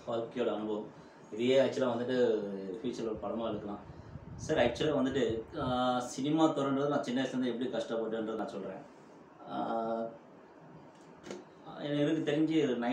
வாழ்க்கையோட அனுபவம். இதையே ஆக்சுவலாக வந்துட்டு ஃபியூச்சரில் ஒரு படமாக எடுக்கலாம். சார் ஆக்சுவலாக வந்துட்டு சினிமா துறைன்றது நான் சின்ன வயசுலேருந்து எப்படி கஷ்டப்பட்டேன்றது நான் சொல்கிறேன். எனக்கு தெரிஞ்சு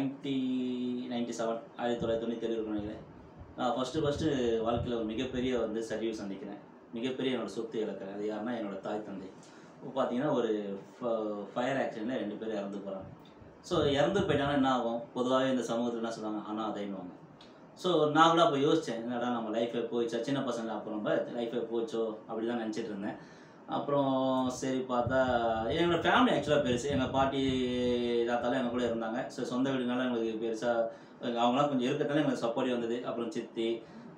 1997 1997 இருக்குன்னு நினைக்கிறேன். நான் ஃபஸ்ட்டு வாழ்க்கையில் ஒரு மிகப்பெரிய சரிவு சந்திக்கிறேன். மிகப்பெரிய என்னோடய சொத்து இழக்கிறேன். அது யாருன்னா என்னோடய தாய் தந்தை. இப்போ பார்த்தீங்கன்னா ஒரு ஃபயர் ஆக்சிடெண்ட்டில் 2 பேர் இறந்து போகிறாங்க. ஸோ இறந்து போயிட்டாங்கன்னா என்ன ஆகும்? பொதுவாகவே இந்த சமூகத்தில் என்ன சொல்லுவாங்க? அனாதைன்னுவாங்க. ஸோ நான் கூட அப்போ யோசித்தேன், என்னடா நம்ம லைஃபை போயிடுச்சா, சின்ன பசங்க அப்போ நம்ம லைஃபை போச்சோ அப்படி தான் நினச்சிட்டு இருந்தேன். அப்புறம் சரி பார்த்தா என்னோடய ஃபேமிலி ஆக்சுவலாக பெருசு. எங்கள் பாட்டி தாத்தாலாம் எங்கள் கூட இருந்தாங்க. ஸோ சொந்த வீடுனால எங்களுக்கு பெருசாக அவங்களாம் கொஞ்சம் இருக்கிறதால எங்களுக்கு சப்போர்ட்டிவ் வந்தது. அப்புறம் சித்தி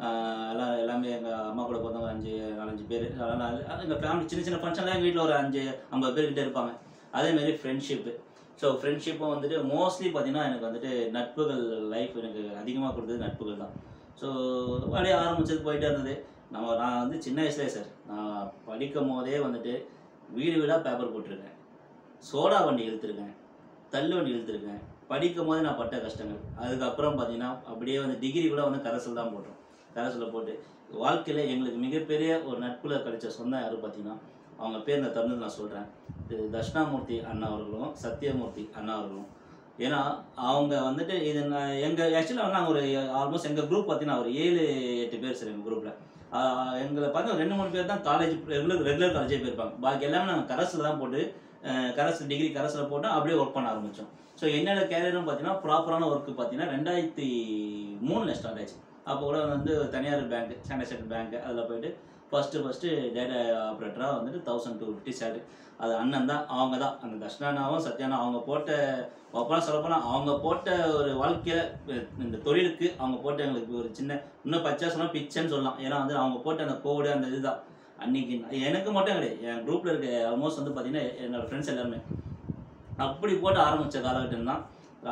எல்லாமே எங்கள் அம்மா கூட பிறந்தவங்க 4-5 பேர். அதனால் எங்கள் ஃபேமிலி சின்ன சின்ன ஃபங்க்ஷன்லாம் எங்கள் வீட்டில் ஒரு 5-50 பேர்கிட்ட இருப்பாங்க. அதேமாரி ஃப்ரெண்ட்ஷிப்பு. ஸோ ஃப்ரெண்ட்ஷிப்பும் வந்துட்டு மோஸ்ட்லி பார்த்தீங்கன்னா எனக்கு வந்துட்டு நட்புகள் லைஃப் எனக்கு அதிகமாக கொடுத்தது நட்புகள் தான். ஸோ அப்படியே ஆரம்பிச்சது போயிட்டே இருந்தது. நான் வந்து சின்ன வயசுலேயே சார் நான் படிக்கும் போதே வந்துட்டு வீடு வீடாக பேப்பர் போட்டிருக்கேன், சோடா வண்டி இழுத்துருக்கேன், தள்ளு வண்டி இழுத்துருக்கேன். படிக்கும் போதே நான் பட்ட கஷ்டங்கள். அதுக்கப்புறம் பார்த்தீங்கன்னா அப்படியே டிகிரி கூட கரஸில் தான் போட்டோம். கரஸில் போட்டு வாழ்க்கையில் எங்களுக்கு மிகப்பெரிய ஒரு நட்பில் கிடைச்ச சொந்தம் யாரும் பார்த்தீங்கன்னா அவங்க பேர் இந்த தருணத்தில் நான் சொல்கிறேன். தட்சிணாமூர்த்தி அண்ணா அவர்களும் சத்யமூர்த்தி அண்ணா அவர்களும். ஏன்னா அவங்க வந்துட்டு இது எங்கள் ஆக்சுவலாக நாங்கள் ஒரு ஆல்மோஸ்ட் எங்கள் குரூப் பார்த்தீங்கன்னா ஒரு 7-8 பேர் சார் எங்கள் குரூப்பில். எங்களை பார்த்தா 2-3 பேர் தான் காலேஜ் ரெகுலர் காலேஜே போயிருப்பாங்க. பாக்கி எல்லாமே நாங்கள் கரஸில் தான் போட்டு டிகிரி கரஸில் போட்டு அப்படியே ஒர்க் பண்ண ஆரம்பித்தோம். ஸோ என்னோட கேரியரும் பார்த்தீங்கன்னா ப்ராப்பரான ஒர்க்கு பார்த்தீங்கன்னா 2003 ஸ்டார்ட் ஆச்சு. அப்போ கூட தனியார் பேங்க், ஸ்டாண்டர்ட் பேங்க் அதில் போயிட்டு ஃபஸ்ட்டு டேட்டா ஆப்ரேட்டராக 1250 சேலரி. அது அண்ணன் தான், அவங்க தான் அந்த தர்ஷனாவும் சத்யானா அவங்க போட்ட அப்போலாம் சொல்லப்போனால் அவங்க போட்ட ஒரு வாழ்க்கையில் இந்த தொழிலுக்கு அவங்க போட்ட எங்களுக்கு ஒரு சின்ன இன்னும் பச்சா சொன்னால் பிச்சைன்னு சொல்லலாம். ஏன்னா அவங்க போட்ட அந்த கோடு அந்த இதுதான் அன்றைக்கி எனக்கு மட்டும் கிடையாது, என் குரூப்பில் இருக்க ஆல்மோஸ்ட் பார்த்தீங்கன்னா என்னோடய ஃப்ரெண்ட்ஸ் எல்லாருமே அப்படி போட்டு ஆரம்பித்த காலகட்டம் தான்.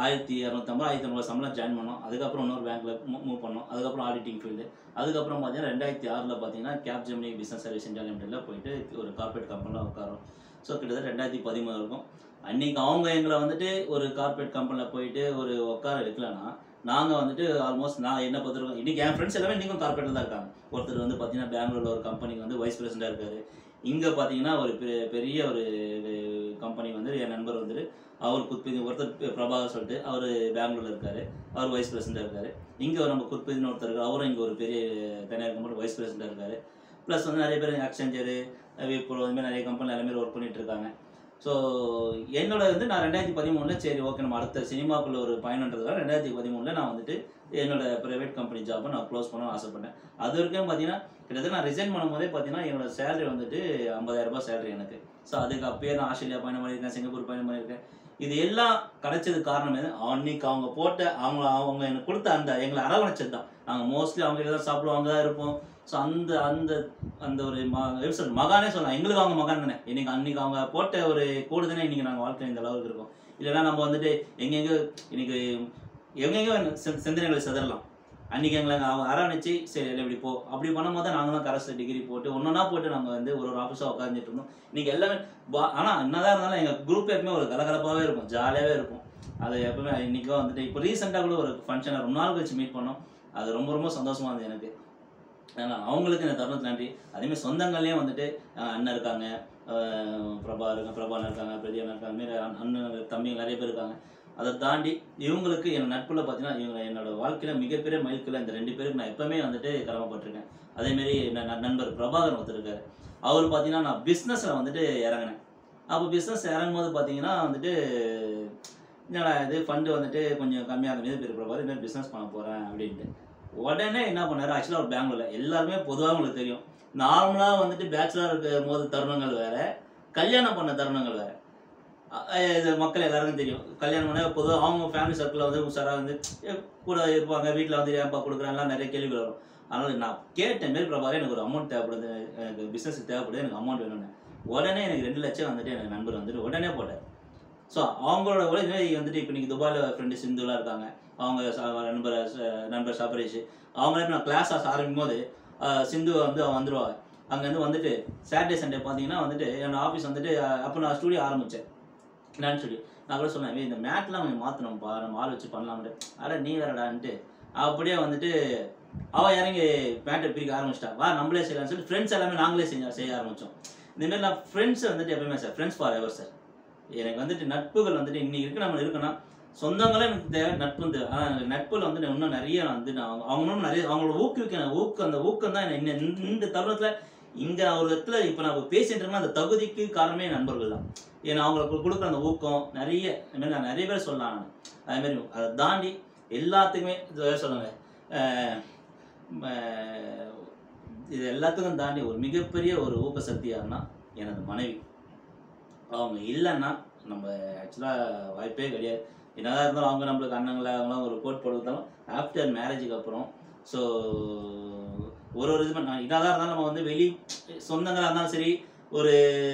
1250 1500 சம்பளம் ஜாயின் பண்ணோம். அதுக்கப்புறம் இன்னொரு பேங்க்கில் மூவ் பண்ணோம். அதுக்கப்புறம் ஆடிட்டிங் ஃபீல்டு. அதுக்கப்புறம் பார்த்தீங்கன்னா 2006 பார்த்தீங்கன்னா கேப்ஜெமினி பிஸ்னஸ் சர்வீஸ் இந்தியா லிமிடெடில் போயிட்டு ஒரு கார்பரேட் கம்பெனியில் உட்காரோம். ஸோ கிட்டத்தட்ட 2013 இருக்கும். அன்றைக்கி அவங்க எங்களை ஒரு கார்பரேட் கம்பெனியில் போயிட்டு ஒரு உட்கார வைக்கலன்னா நாங்கள் ஆல்மோஸ்ட் நான் என்ன பார்த்துருக்கோம். இன்றைக்கி என் ஃப்ரெண்ட்ஸ் எல்லாமே இன்றைக்கும் கார்பரேட்டில் தான் இருக்காங்க. ஒருத்தர் பார்த்தீங்கன்னா பெங்களூரில் ஒரு கம்பெனிக்கு வைஸ் பிரசிடெண்ட்டாக இருக்கார். இங்கே பார்த்தீங்கன்னா ஒரு பெரிய ஒரு கம்பெனி என் நண்பர் அவர் ஒருத்தர் பிரபாகர் சொல்லிட்டு அவர் பெங்களூரில் இருக்கார். அவர் வைஸ் பிரசிடெண்ட்டாக இருக்கார். இங்கே நம்ம குத்புதீன் ஒருத்தர் இருக்கார். அவரும் இங்கே ஒரு பெரிய தனியார் கம்பெனி வைஸ் பிரசிடெண்ட்டாக இருக்கார். ப்ளஸ் நிறைய பேர் அக்செஞ்சரு, விப்ரோ அதுமாதிரி நிறைய கம்பெனி எல்லாமே ஒர்க் பண்ணிகிட்டு இருக்காங்க. ஸோ என்னோட நான் 2013 சரி ஓகே நம்ம அடுத்த சினிமாக்குள்ள ஒரு பயணன்றதுக்காக 2013 நான் என்னோட ப்ரைவேட் கம்பெனி ஜாப்பை நான் க்ளோஸ் பண்ண ஆசைப்பட்டேன். அது வரைக்கும் பார்த்தீங்கன்னா கிட்டத்தட்ட நான் ரிசைன் பண்ணும்போதே பார்த்தீங்கன்னா என்னோட சேலரி 50,000 சேலரி எனக்கு. ஸோ அதுக்கு அப்பயே நான் ஆஸ்திரேலியா பயணம் பண்ணியிருக்கேன், சிங்கப்பூர் பயணம் பண்ணியிருக்கேன். இது எல்லாம் கிடைச்சது காரணம் அன்னைக்கு அவங்க போட்ட அவங்க எனக்கு கொடுத்த அந்த எங்களை அரவணைச்சது தான். நாங்கள் மோஸ்ட்லி அவங்க தான் சாப்பிடுவோம், அங்கே தான் இருப்போம். ஸோ அந்த அந்த அந்த ஒரு மகானே சொல்லலாம், எங்களுக்கு அவங்க மகான் தானே. இன்னைக்கு அன்னைக்கு அவங்க போட்ட ஒரு கோடு தானே இன்றைக்கி நாங்கள் வாழ்க்கையில் இந்த அளவுக்கு இருக்கோம். இல்லைன்னா நம்ம எங்கெங்கோ இன்னைக்கு எங்கெங்கோ சிந்தனைகளை சிதறலாம். அன்றைக்கி எங்களை அவங்க அரவணைச்சி சரி இல்லை இப்படி போ அப்படி பண்ணும்போது தான் நாங்களும் கரஸில் டிகிரி போட்டு ஒன்றா போட்டு நாங்கள் ஒரு ஆஃபீஸாக உட்காந்துட்டு இருந்தோம். இன்றைக்கி எல்லாமே ஆனால் என்னதான் இருந்தாலும் எங்கள் குரூப் எப்பவுமே ஒரு கலகலப்பாகவே இருக்கும், ஜாலியாகவே இருக்கும். அது எப்பவுமே இன்றைக்கும் இப்போ ரீசெண்டாக கூட ஒரு ஃபங்க்ஷனை ரொம்ப நாள் கழிச்சு மீட் பண்ணோம். அது ரொம்ப ரொம்ப சந்தோஷமாக இருந்தது எனக்கு. ஏன்னா அவங்களுக்கு இந்த தருணத்துக்கு நன்றி. அதேமாதிரி சொந்தங்கள்லேயும் அண்ணன் இருக்காங்க, பிரபாகர் இருக்காங்க, பிரதியன் இருக்காங்க, அதுமாரி அண்ணன் தம்பிங்க நிறைய பேர் இருக்காங்க. அதை தாண்டி இவங்களுக்கு என் நட்பில் பார்த்தீங்கன்னா இவங்க என்னோட வாழ்க்கையில் மிகப்பெரிய மைல்கல்ல இந்த 2 பேருக்கு நான் எப்பவுமே கடமைப்பட்டிருக்கேன். அதேமாரி நண்பர் பிரபாகர் ஒருத்தர் இருக்கார். அவர் பார்த்தீங்கன்னா நான் பிஸ்னஸில் இறங்கினேன். அப்போ பிஸ்னஸ் இறங்கும்போது பார்த்தீங்கன்னா என்னடா இது ஃபண்டு கொஞ்சம் கம்மியாக இருந்தது. பேர் பிரபாகர் இதுமாதிரி பிஸ்னஸ் பண்ண போகிறேன் அப்படின்ட்டு உடனே என்ன பண்ணார். ஆக்சுவலாக ஒரு பெங்களூரில் எல்லாருமே பொதுவாக உங்களுக்கு தெரியும், நார்மலாக பேச்சுலர் இருக்கும் போது தருணங்கள் வேறு, கல்யாணம் பண்ண தருணங்கள் வேறு. இது மக்கள் எல்லாருக்கும் தெரியும். கல்யாணம் பண்ண பொதுவாக அவங்க ஃபேமிலி சர்க்கிளில் உஷாராக கூட இருப்பாங்க. வீட்டில் ஏன்பா கொடுக்குறாங்கலாம் நிறைய கேள்விகள் வரும். அதனால் நான் கேட்டேன், மாரி பிரபாகர் எனக்கு ஒரு அமௌண்ட் தேவைப்படுது, எனக்கு பிஸ்னஸுக்கு தேவைப்படுது, எனக்கு அமௌண்ட் வேணும்னு. உடனே எனக்கு 2 லட்சம் எனக்கு நண்பர் உடனே போட்டார். ஸோ அவங்களோட இப்போ நீங்கள் துபாயில் ஃப்ரெண்டு சிந்துலாம் இருக்காங்க. அவங்க நண்பர் சபரீஷ் அவங்களே நான் கிளாஸ் ஆரம்பிக்கும் போது சிந்து வந்துடுவாங்க. அங்கேருந்து சாட்டர்டே சண்டே பார்த்தீங்கன்னா என்னோட ஆஃபீஸ் அப்போ நான் ஸ்டூடியோ ஆரம்பித்தேன், டான்ஸ் ஸ்டூடியோ. நான் கூட சொன்னேன், இந்த மேட்லாம் கொஞ்சம் மாற்றணும்ப்பா, நம்ம ஆள் வச்சு பண்ணலாம்ட்டு. அட நீ வேறடான்ட்டு அப்படியே வந்துட்டு அவள் இறங்கி பேண்ட்டை பிரிக்க ஆரம்பிச்சிட்டா. வா நம்மளே செய்யலாம்னு சொல்லிட்டு ஃப்ரெண்ட்ஸ் எல்லாமே நாங்களே செய்ய ஆரம்பித்தோம். இந்தமாரி நான் ஃப்ரெண்ட்ஸ் வந்துட்டு எப்பயுமே sir friends for ever sir. எனக்கு வந்துட்டு நட்புகள் வந்துட்டு இன்னைக்கு இருக்கு நம்ம இருக்குன்னா சொந்தங்களும் எனக்கு தேவை, நட்பும் தேவை. ஆனால் நட்பில் வந்து இன்னும் நிறைய வந்து நான் அவங்களும் நிறைய அவங்களோட அந்த ஊக்கம் தான் இந்த தருணத்தில் இங்கே ஒரு இடத்துல இப்போ நான் பேசிட்டு இருக்கேன்னா அந்த தகுதிக்கு காரணமே நண்பர்கள் தான். ஏன்னா அவங்களுக்கு கொடுக்குற அந்த ஊக்கம் நிறைய நான் நிறைய பேர் சொல்லலாம். நான் அதேமாரி அதை தாண்டி எல்லாத்துக்குமே சொல்லுங்க, இது எல்லாத்துக்கும் தாண்டி ஒரு மிகப்பெரிய ஒரு ஊக்க சக்தி யாருன்னா எனது மனைவி. அவங்க இல்லைன்னா நம்ம ஆக்சுவலாக வாய்ப்பே கிடையாது. என்னதான் இருந்தாலும் அவங்க நம்மளுக்கு அண்ணங்களை அவங்களாம் ஒரு கோட் போட்டுக்கிட்டாலும் ஆஃப்டர் மேரேஜுக்கு அப்புறம் ஸோ ஒரு இது நான் என்னதான் இருந்தாலும் நம்ம வந்து வெளி சொந்தங்களாக இருந்தாலும் சரி, ஒரு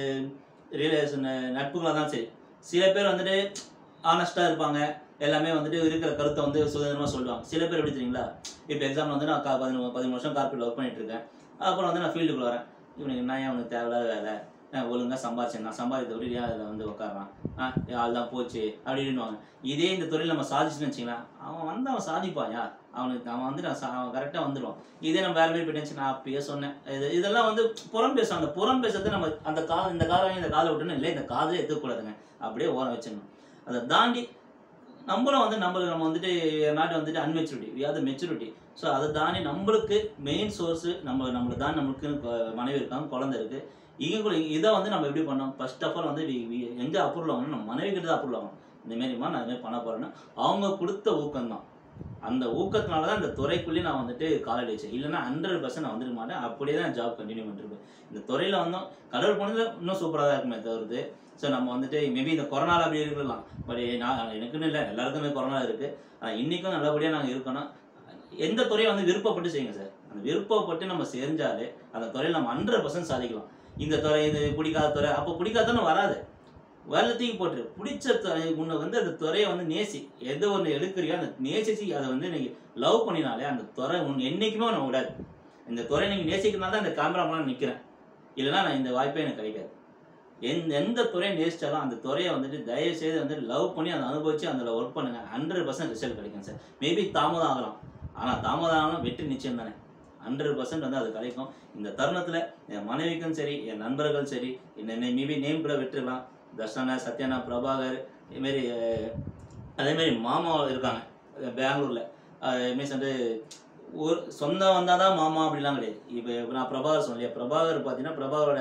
ரிலேஷன் நட்புகளாக இருந்தாலும் சரி, சில பேர் வந்துட்டு ஆனஸ்ட்டாக இருப்பாங்க, எல்லாமே வந்துட்டு இருக்கிற கருத்தை வந்து சுதந்திரமாக சொல்லுவாங்க. சில பேர் எப்படி தெரியுங்களா, இப்போ எக்ஸாம்பிள் வந்து நான் 13 வருஷம் கார்பரேட்டில் ஒர்க் பண்ணிட்டு இருக்கேன். அப்புறம் வந்து நான் ஃபீல்டுக்குள்ள வரேன். இவனுக்கு என்ன அவனுக்கு தேவையில்லாத வேலை, ஒழுங்காக சம்பாதிச்சேன், நான் சம்பாதித்த விட ஏன் அதில் வந்து உட்காரான், ஆள் தான் போச்சு அப்படின்னுவாங்க. இதே இந்த துறையில் நம்ம சாதிச்சுன்னு வச்சிங்களேன், அவன் சாதிப்பான். அவன் வந்து அவன் கரெக்டாக வந்துடுவான். இதே நம்ம வேறு மாதிரி போயிட்டு நான் அப்பயே சொன்னேன். இதெல்லாம் வந்து புறம் பேசும். அந்த புறம் பேசுறது நம்ம இந்த காதை வாங்கி இந்த காதை விட்டுன்னு இல்லை, இந்த காதலே எடுத்துக்கூடாதுங்க, அப்படியே ஓரம் வச்சிடணும். அதை தாண்டி நம்மளும் வந்து நம்ம வந்துட்டு நாட்டு வந்துட்டு immaturity, we are the maturity. So அதை தாண்டி நம்மளுக்கு மெயின் சோர்ஸு நம்மளுக்கு தான், நம்மளுக்கு மனைவி இருக்காங்க, குழந்தை இருக்குது. இதை வந்து நம்ம எப்படி பண்ணோம், ஃபர்ஸ்ட் ஆஃப் ஆல் வந்து எங்கே அப்ரூவல் ஆகணும், நம்ம மனைவி கிட்ட தான் அப்ரூவல் ஆகணும். இந்தமாரிமா நான் இதுமாதிரி பண்ண போகிறேன்னா அவங்க கொடுத்த ஊக்கம் தான். அந்த ஊக்கத்தினால தான் இந்த துறைக்குள்ளேயே நான் வந்துட்டு கால் அடிச்சேன். இல்லைன்னா 100% நான் வந்துருக்க மாட்டேன். அப்படியே தான் ஜாப் கண்டினியூ பண்ணிருப்பேன். இந்த துறையில் வந்தோம், கடவுள் போனது இன்னும் சூப்பராக தான் இருக்குமே தவிர்த்து. ஸோ நம்ம வந்துட்டு மேபி இந்த கொரோனாவில் அப்படி இருக்கலாம், பட் நான் எனக்குன்னு இல்லை, எல்லாருக்குமே கொரோனா இருக்குது. ஆனால் இன்றைக்கும் நல்லபடியாக நாங்கள் இருக்கணும். எந்த துறையை வந்து விருப்பப்பட்டு செய்யுங்க சார். அந்த விருப்பப்பட்டு நம்ம செஞ்சாலே அந்த துறையில் நம்ம 100% சாதிக்கலாம். இந்த துறை இது பிடிக்காத துறை, அப்போ பிடிக்காதன்னு வராது, வெள்ளத்தையும் போட்டுரு. பிடிச்ச உன்னை வந்து அந்த துறையை வந்து நேசி, எது ஒன்று எடுக்கிறியோ அந்த நேசிச்சு அதை வந்து நீங்கள் லவ் பண்ணினாலே அந்த துறை என்றைக்குமே ஒன்று விடாது. இந்த துறை நீங்கள் நேசிக்கிறனால தான் இந்த கேமராமேன் நிற்கிறேன், இல்லைன்னா நான் இந்த வாய்ப்பே எனக்கு கிடைக்காது. எந்த துறையை நேசித்தாலும் அந்த துறையை வந்துட்டு தயவு செய்து வந்து லவ் பண்ணி அதை அனுபவிச்சு அதில் ஒர்க் பண்ணுங்கள். 100% ரிசல்ட் கிடைக்கும் சார். மேபி தாமதம் ஆகலாம், ஆனால் தாமதம் ஆகலாம் வெற்றி நிச்சயம் தானே. 100% வந்து அது கிடைக்கும். இந்த தருணத்தில் என் மனைவிக்கும் சரி, என் நண்பர்கள் சரி, என்னை மேபி நேம் கூட விட்டுருக்கலாம், தர்ஷனா, சத்யானா, பிரபாகர், இதுமாரி அதேமாரி மாமா இருக்காங்க பெங்களூரில். இதுமாரி வந்து ஒரு சொந்தம் வந்தால் தான் மாமா அப்படிலாம் கிடையாது. இப்போ நான் பிரபாகர் சொன்னேன், பிரபாகர் பார்த்தீங்கன்னா பிரபாகரோட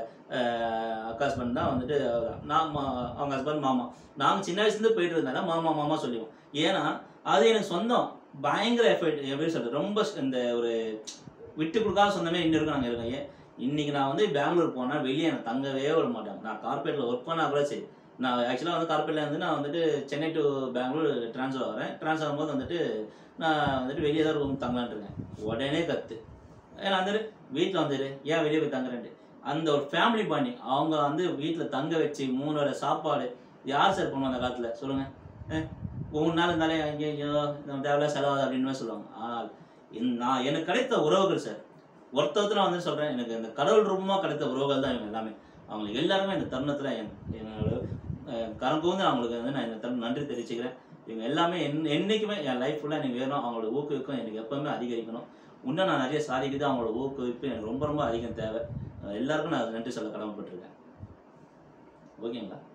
அக்கா ஹஸ்பண்ட் தான் வந்துட்டு அவங்க ஹஸ்பண்ட் மாமா. நாங்கள் சின்ன வயசுலேருந்து போயிட்டு இருந்தாலும் மாமா மாமா சொல்லுவோம். ஏன்னா அது எனக்கு சொந்தம், பயங்கர எஃபர்ட். எப்படி சொல்கிறது, ரொம்ப இந்த ஒரு விட்டு கொடுக்காத சொந்தமே இன்னும் இருக்கும். நாங்கள் இருக்கோம். இன்றைக்கி நான் வந்து பெங்களூர் போனால் வெளியே எனக்கு தங்கவே விட மாட்டாங்க. நான் கார்பரேட்டில் ஒர்க் பண்ணால் கூட சரி, நான் ஆக்சுவலாக வந்து கார்பரேட்டில் இருந்து நான் வந்துட்டு சென்னை டு பெங்களூர் ட்ரான்ஸ்ஃபர் ஆகிறேன். ட்ரான்ஸ்ஃபர் ஆகும்போது வந்துட்டு நான் வந்துட்டு வெளியே தான் ரூம் தங்கலான் இருக்கேன். உடனே கற்று ஏன்னா வந்துட்டு வீட்டில் வந்துடு, ஏன் வெளியே போய் தங்குறேன்ட்டு அந்த ஒரு ஃபேமிலி பாண்டிங். அவங்க வந்து வீட்டில் தங்க வச்சு 3 வேளை சாப்பாடு யார் சார் பண்ணுவோம் அந்த காலத்தில் சொல்லுங்கள். 3 நாள் இருந்தாலே அங்கேயோ தேவையில்ல செலவாது அப்படின்னு சொல்லுவாங்க. ஆனால் நான் எனக்கு கிடைத்த உறவுகள் சார், ஒருத்தத்தில் வந்து சொல்கிறேன், எனக்கு இந்த கடவுள் ரூபமாக கிடைத்த உறவுகள் தான் இவங்க எல்லாமே. அவங்களுக்கு எல்லாருமே இந்த தருணத்தில் என்னோட கரங்கூந்து அவங்களுக்கு வந்து நான் இந்த தருணம் நன்றி தெரிவிச்சுக்கிறேன். இவங்க எல்லாமே என்றைக்குமே என் லைஃப் ஃபுல்லாக எனக்கு வேணும். அவங்களோட ஊக்குவிக்கும் எனக்கு எப்போவுமே அதிகரிக்கணும். இன்னும் நான் நிறைய சாதிக்குது, அவங்களோட ஊக்குவிப்பு எனக்கு ரொம்ப ரொம்ப அதிகம் தேவை. எல்லாருக்கும் நான் நன்றி சொல்ல கடமைப்பட்டிருக்கேன். ஓகேங்களா?